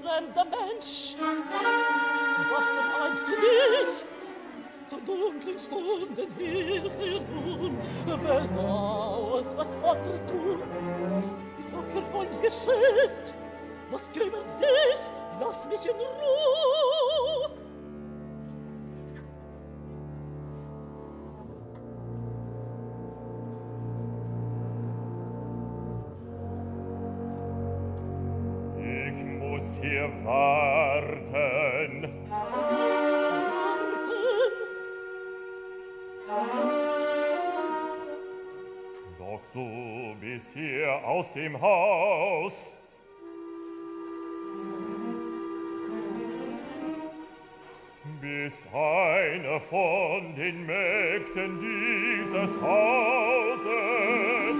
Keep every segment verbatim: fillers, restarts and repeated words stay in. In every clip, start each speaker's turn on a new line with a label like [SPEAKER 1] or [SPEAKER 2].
[SPEAKER 1] fremder Mensch, was meinst du dich zur dunklen Stunden hier herum belauerst, was andere tun? Locker und Geschäft, was kümmert's dich? Lass mich in Ruhe.
[SPEAKER 2] Ich muss hier warten. Doch du bist hier aus dem Haus. Bist eine von den Mägden dieses Hauses.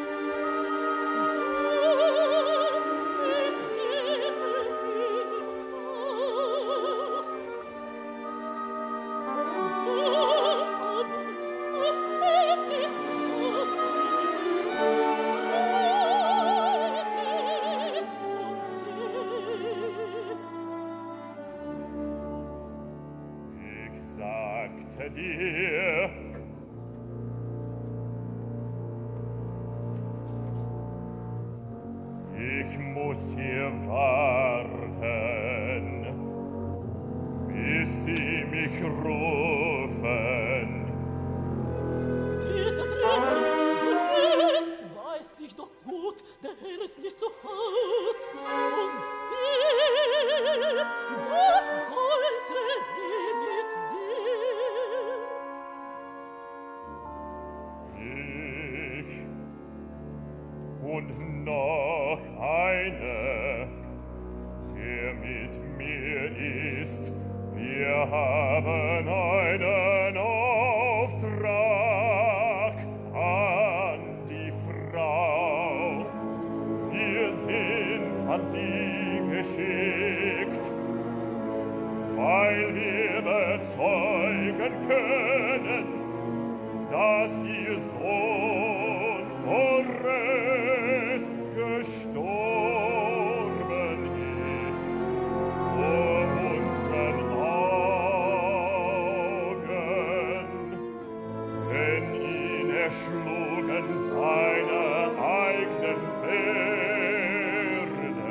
[SPEAKER 2] Dir. Ich muss hier warten, bis sie mich rufen.
[SPEAKER 1] Die da drüben, du rufst, weiß ich doch gut, der Herr ist nicht zu Haus. Und sie, was wollte sie mit dir?
[SPEAKER 2] Ich und noch eine, der mit mir ist. Wir haben einen Auftrag an die Frau. Wir sind an sie geschickt, weil wir bezeugen können, dass ihr Sohn Oreste gestorben ist vor unseren Augen, denn ihn erschlugen seine eigenen Pferde.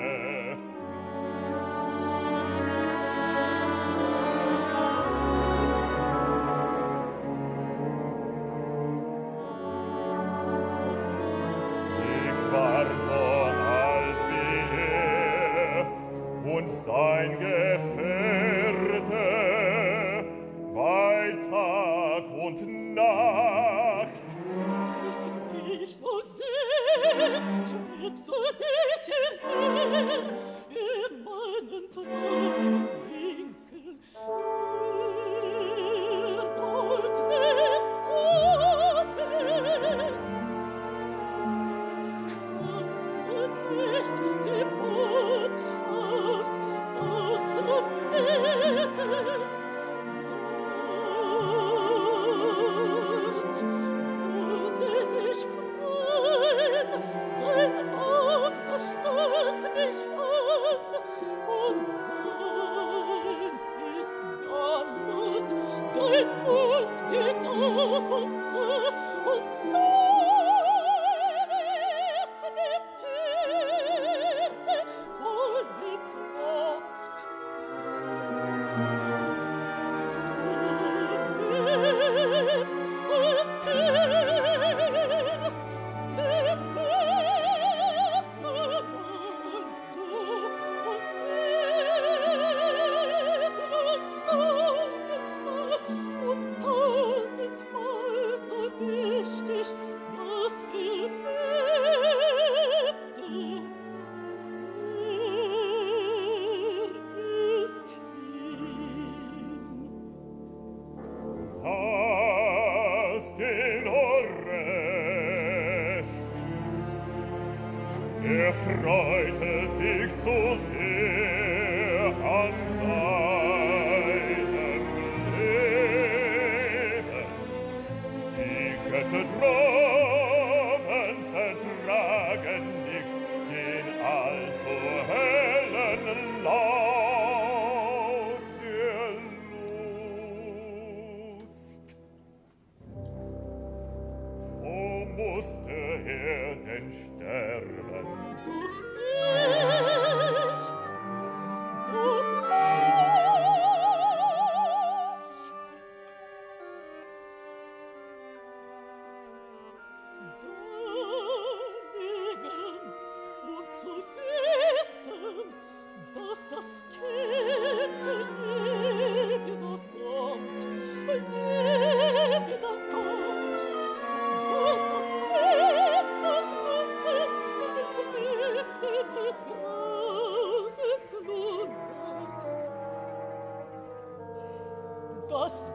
[SPEAKER 2] War so alt wie er und sein Gefährte bei Tag und Nacht.
[SPEAKER 1] Muss ich dich noch sehen, schwebst du dich hierher in meinen Träumen winkel. Erneut des Abends nicht die Botschaft aus der Mitte. Dort, wo sie sich freuen, dein Auge starrt mich an und seins ist Glut, dein Mund geht auf und zu und zu.
[SPEAKER 2] Er freute sich zu sehr an seinem Leben. Die Götter droben vertragen nicht den allzu hellen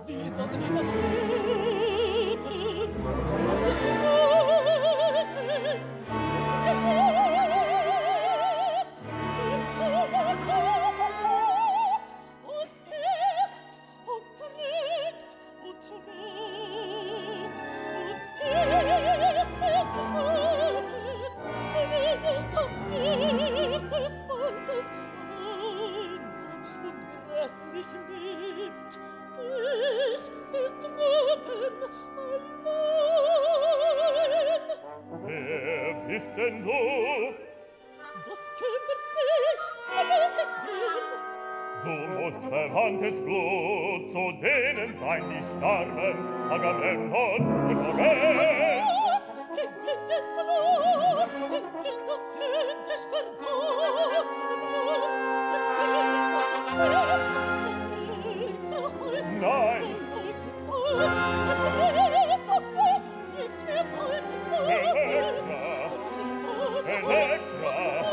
[SPEAKER 1] die da drinnen leben, und sie
[SPEAKER 2] denn du?
[SPEAKER 1] Was kümmert's dich, allein mit dir?
[SPEAKER 2] Du musst verwandtes Blut zu denen sein, die starben, Agamemnon und Oreste.
[SPEAKER 1] Ich bin das Blut, ich bin das hündisch vergossene Blut, des Königs an
[SPEAKER 2] Nein! Elektra!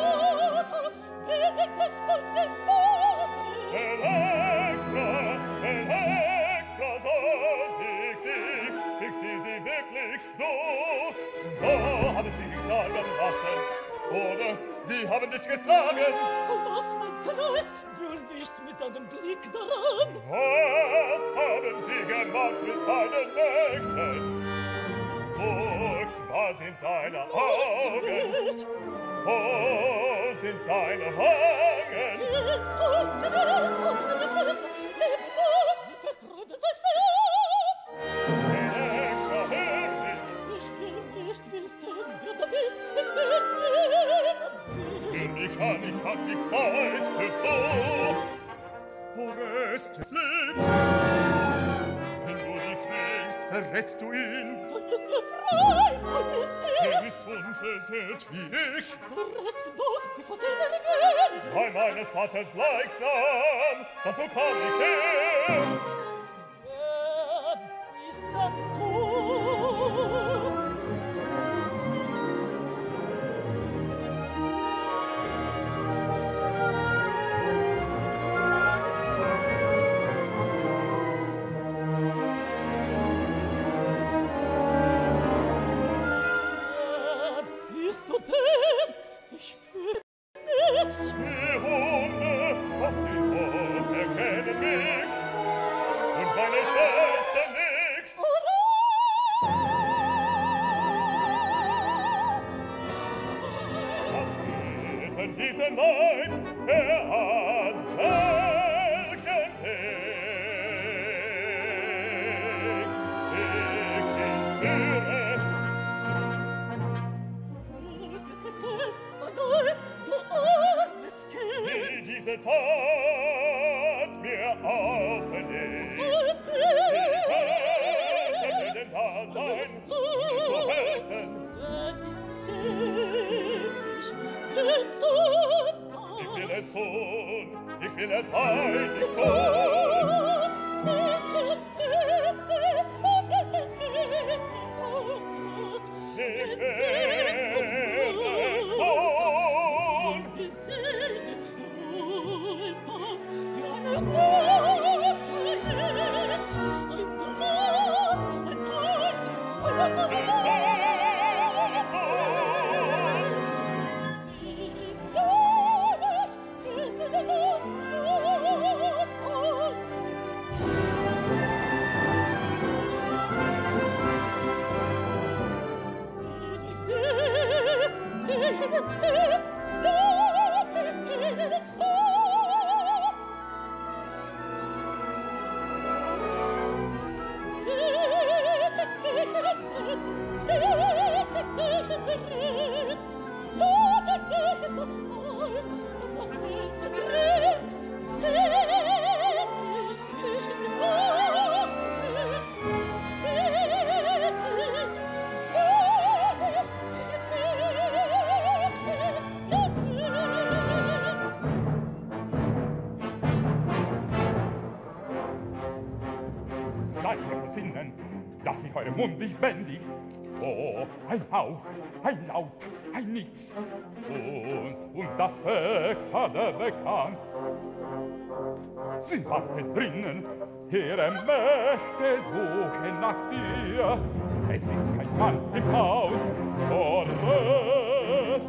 [SPEAKER 2] Elektra! Elektra, so sieg sie, ich sieh sie wirklich, du! So haben sie dich sterben lassen, oder sie haben dich geschlagen!
[SPEAKER 1] Lass mein Kleid, fühl nicht mit deinem Blick daran!
[SPEAKER 2] Was haben sie gemacht mit deinen Mägden? Furchtbar sind deine Augen, wo sind deine Wangen?
[SPEAKER 1] Jetzt hast du meine Schwester, leb wohl, sie verfreundet euch auf!
[SPEAKER 2] Elektra, hör mich!
[SPEAKER 1] Ich will nicht wissen, wer du bist, ich will niemand sehen!
[SPEAKER 2] Hör mich an, ich hab die Zeit, hör zu! Oreste lebt! Wenn du dich legst, verrätst du ihn!
[SPEAKER 1] So ist er frei, wo ist er?
[SPEAKER 2] Er ist unversehrt wie ich!
[SPEAKER 1] Verrät ihn doch, bevor sie ihn gehen!
[SPEAKER 2] Bei meines Vaters Leichnam, dazu komm ich her!
[SPEAKER 1] Wer bist denn du? Bist du denn? Ich fühl mich!
[SPEAKER 2] Die Hunde auf den Hof erkennen mich und meine Schwester nicht. Was geht denn diese Neid? Er hat welchen Weg? Ich ihn führe. Wie diese Tat mir auferlegt. Ich könnte mir denn da sein, mir zu helfen. Ich will es tun, ich will es heilig tun. Ich will es tun. So besinnen, dass sich eure Mund nicht bändigt. Oh, ein Hauch, ein Laut, ein Nichts. Uns und das Weg hat er bekannt. Sie wartet drinnen, ihre Mächte suchen nach dir. Es ist kein Mann im Haus, Oreste.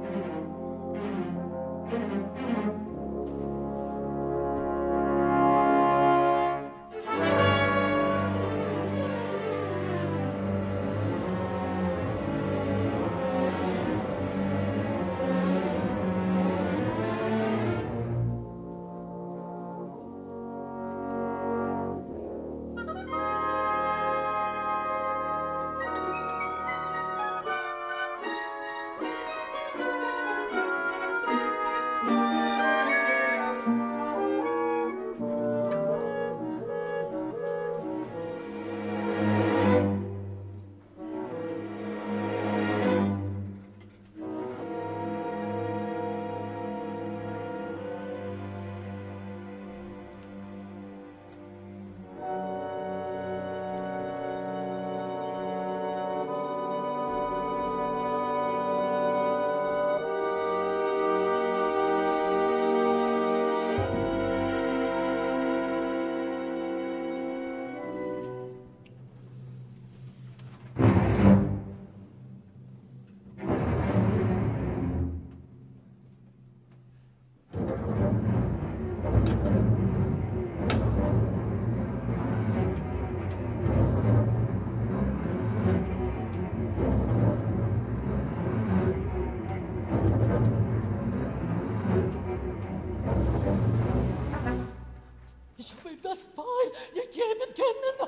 [SPEAKER 1] Ich habe ihm das Beil gegeben können.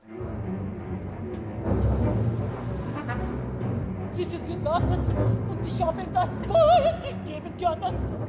[SPEAKER 1] Sie sind gegangen und ich habe ihm das Beil geben können.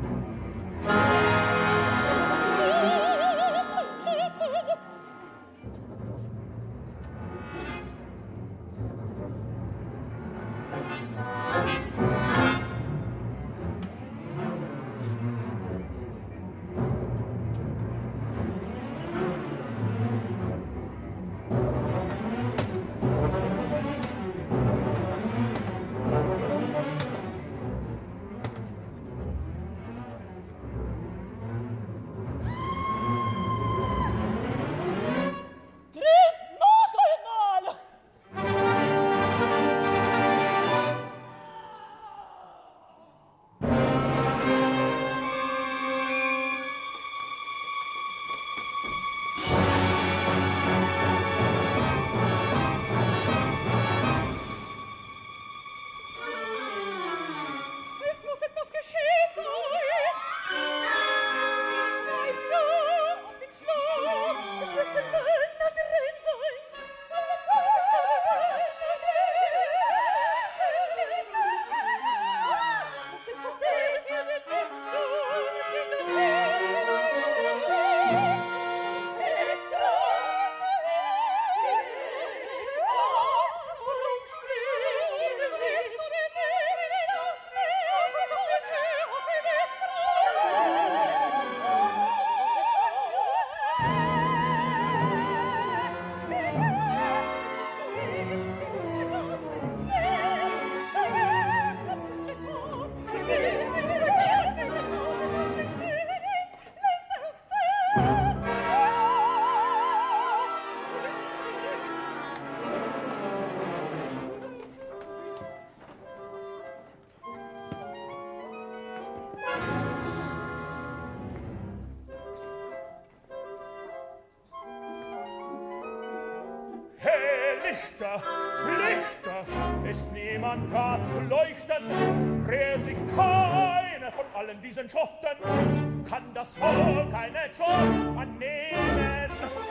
[SPEAKER 2] Lichter, Lichter, ist niemand da zu leuchten, rät sich keiner von allen diesen Schuften, kann das Volk keine Schuld annehmen.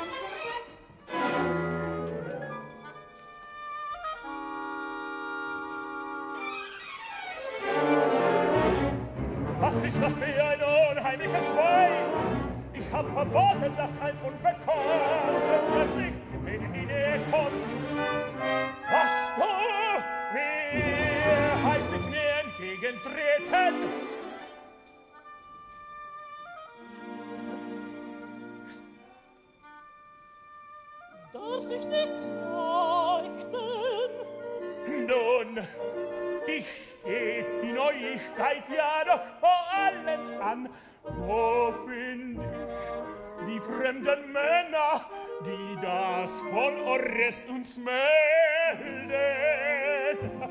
[SPEAKER 2] Was ist das für ein unheimliches Weib? Ich hab verboten, dass ein unbekanntes Gesicht mir in die Nähe kommt. Was du, wie heißt mit mir entgegentreten?
[SPEAKER 1] Da darf ich nicht leuchten.
[SPEAKER 2] Nun, dich steht die Neuigkeit ja doch vor allen an. Wo find ich die fremden Männer, die das von Orest uns melden?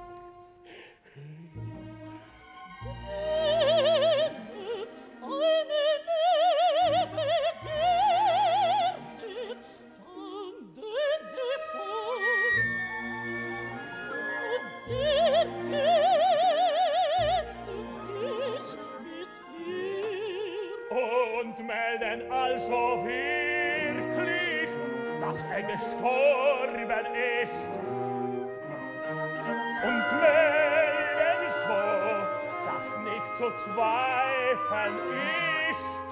[SPEAKER 2] Und melden also wirklich, dass er gestorben ist. Und melden so, dass nicht zu zweifeln ist.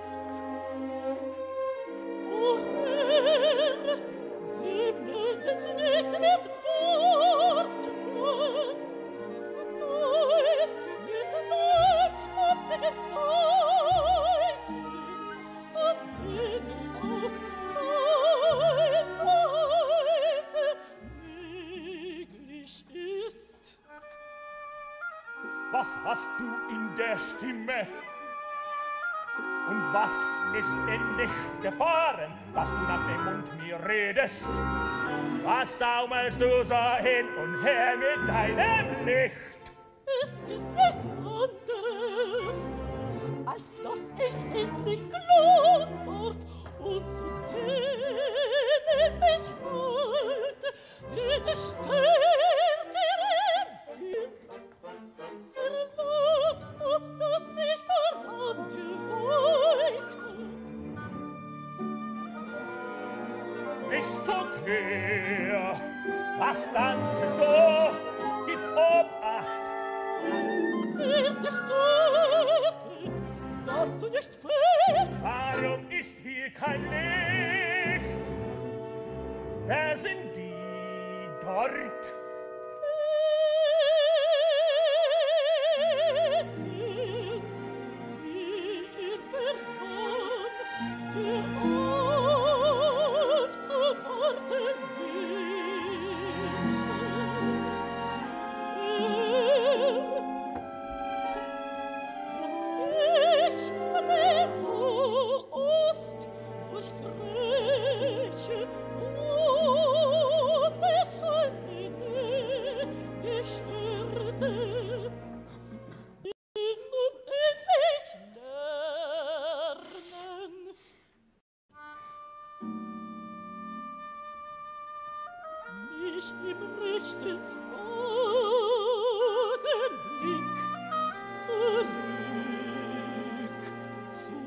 [SPEAKER 1] O Herr, Sie melden's nicht mit Worten, nein, mit leibhaftigen Zeichen, an denen auch kein Zweifel möglich ist.
[SPEAKER 2] Was hast du in der Stimme? Und was ist endlich gefahren, was du nach dem Mund mir redest? Was taumelst du so hin und her mit deinem Licht?
[SPEAKER 1] Es ist nichts anderes, als dass ich endlich klug ward und zu denen mich halte, die Gestärkeren sind. Erlaubst du, dass ich voran dir leuchte?
[SPEAKER 2] Bist du her? Was tanzest du? Gib Obacht!
[SPEAKER 1] Werte Stiefel, dass du nicht fällst!
[SPEAKER 2] Warum ist hier kein Licht? Wer sind die dort?
[SPEAKER 1] Es sind's, die in Person dir aufzuwarten wünschen. Und ich, der so oft durch freche unbescholtene Gestörte ihn nun endlich lernen. Mich im rechten Augenblick zurück zu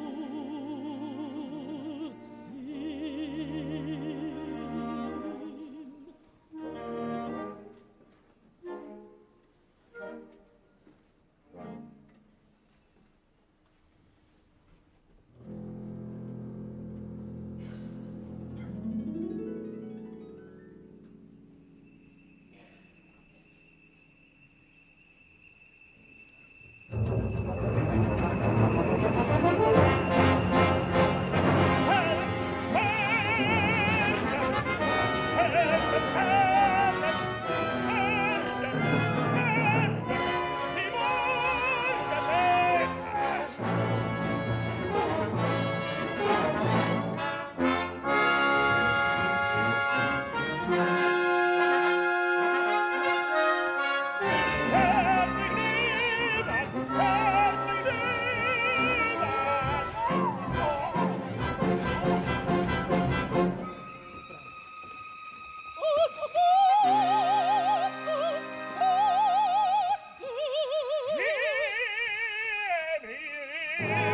[SPEAKER 2] Hier, hier,